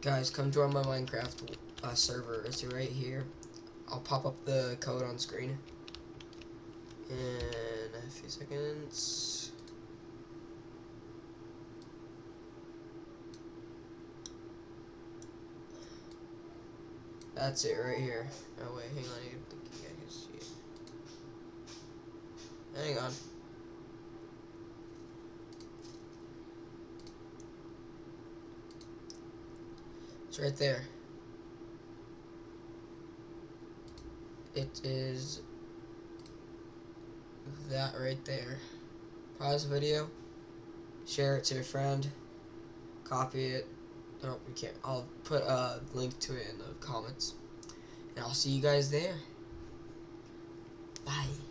Guys, come join my Minecraft server. It's right here. I'll pop up the code on screen in a few seconds. That's it right here. Oh wait, hang on. I think you guys can see it. Hang on. It's right there. It is that right there. Pause the video, share it to your friend, copy it. No, you can't. I'll put a link to it in the comments. And I'll see you guys there. Bye.